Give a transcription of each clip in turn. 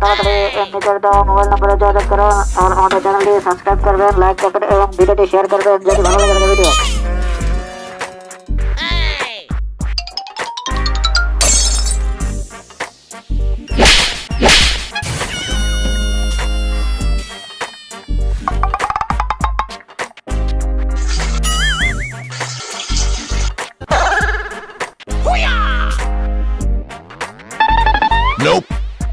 ताड़ाताड़ी निचर दाओ mobile number যোগাযোগ করুন আর আমাদের চ্যানেলটি সাবস্ক্রাইব করবেন, লাইক করবেন এবং ভিডিওটি শেয়ার করবেন যদি ভালো লাগে video. Nope.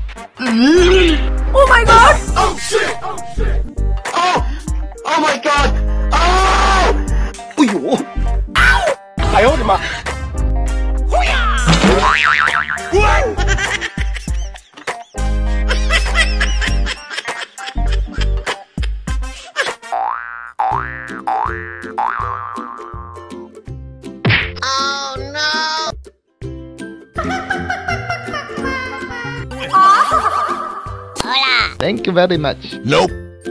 Oh my god! Oh shit! Oh shit! Oh! Oh my god! Oh! 哎呦！哎呦我的妈！ Oh no! Hola! Thank you very much. Nope.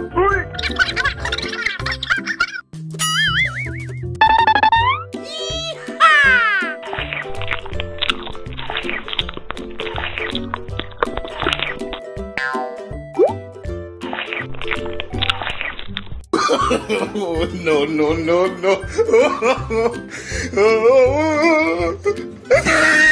Oh, no, no, no, no.